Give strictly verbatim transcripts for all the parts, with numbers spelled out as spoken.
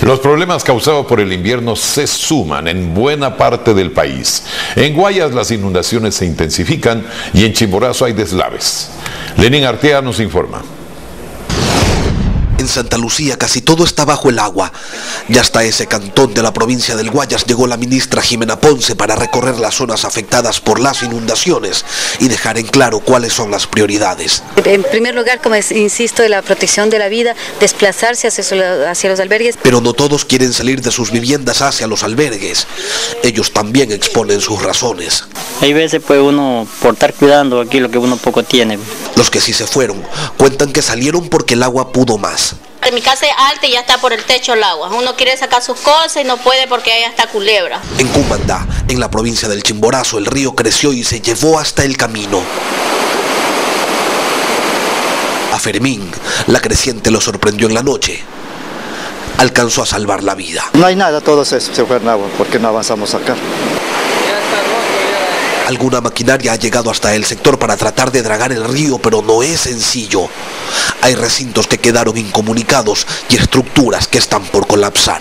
Los problemas causados por el invierno se suman en buena parte del país. En Guayas las inundaciones se intensifican y en Chimborazo hay deslaves. Lenin Artea nos informa. En Santa Lucía casi todo está bajo el agua. Y hasta ese cantón de la provincia del Guayas llegó la ministra Jimena Ponce para recorrer las zonas afectadas por las inundaciones y dejar en claro cuáles son las prioridades. En primer lugar, como insisto, de la protección de la vida, desplazarse hacia, hacia los albergues. Pero no todos quieren salir de sus viviendas hacia los albergues. Ellos también exponen sus razones. Hay veces pues uno por estar cuidando aquí lo que uno poco tiene. Los que sí se fueron cuentan que salieron porque el agua pudo más. Mi casa es alta y ya está por el techo el agua. Uno quiere sacar sus cosas y no puede porque ahí está culebra. En Cumandá, en la provincia del Chimborazo, el río creció y se llevó hasta el camino. A Fermín, la creciente lo sorprendió en la noche. Alcanzó a salvar la vida. No hay nada, todo se, se fue en agua, porque no avanzamos acá. Alguna maquinaria ha llegado hasta el sector para tratar de dragar el río, pero no es sencillo. Hay recintos que quedaron incomunicados y estructuras que están por colapsar.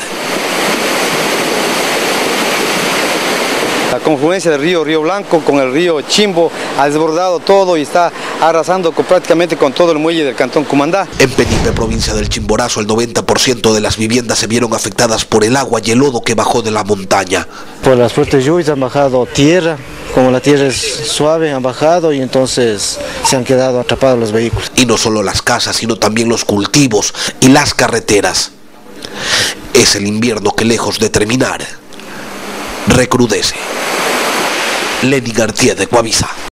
La confluencia del río Río Blanco con el río Chimbo ha desbordado todo y está arrasando con, prácticamente con todo el muelle del cantón Cumandá. En Penipe, provincia del Chimborazo, el noventa por ciento de las viviendas se vieron afectadas por el agua y el lodo que bajó de la montaña. Por las fuertes lluvias han bajado tierra, como la tierra es suave han bajado y entonces se han quedado atrapados los vehículos. Y no solo las casas, sino también los cultivos y las carreteras. Es el invierno que, lejos de terminar, recrudece. Lenin Artea de Coavisa.